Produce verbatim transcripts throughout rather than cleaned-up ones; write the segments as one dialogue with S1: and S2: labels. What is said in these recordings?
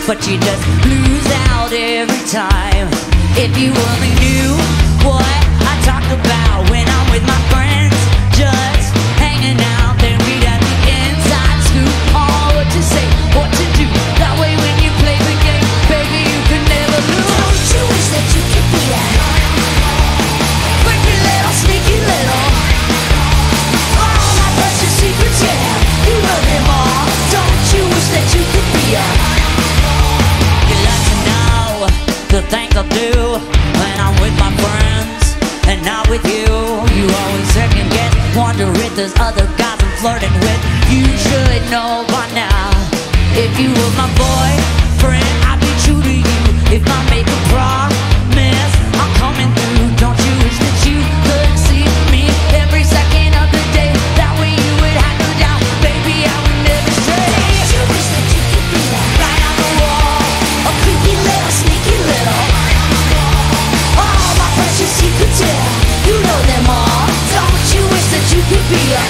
S1: but you just lose out every time. If you only knew what I talk about when I'm with my friends, just hanging out, then we'd have the inside scoop on what to say, what to do. That way when you play the game, baby, you can never lose. Don't you wish that you could be that freaky little, sneaky little, all my precious secrets, yeah, you know them all. Don't you wish that you could be a, you like to know the things I do when I'm with my friends and not with you. You always second guess, wonder if there's other guys I'm flirting with. You should know by now, if you were my boyfriend, I'd be true to you. If I make a promise, I'm coming through. Don't you wish that you could see me every second of the day? That way you would have no doubt, baby, I would never stray. Don't you wish that you could be that right on the wall, a creepy little, sneaky little, all my precious secrets, yeah, you know them all. Don't you wish that you could be a,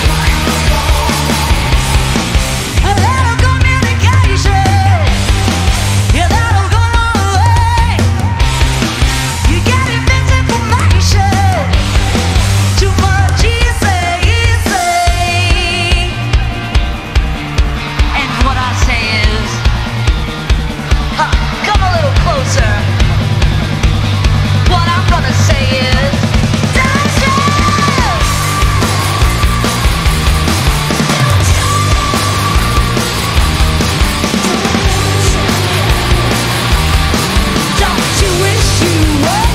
S1: a little communication? Yeah, that'll go all the way. You get it, misinformation. Too much easy, easy. And what I say is, huh, come a little closer. What I'm gonna say is, don't you? Don't you wish you were?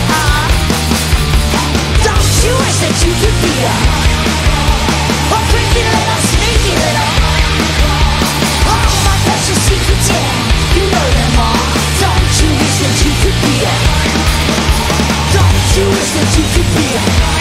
S1: Don't you wish that you could be a, a freaky little, sneaky little, all my precious secrets, yeah, you know them all. Don't you wish that you could be a, don't you wish that you could be a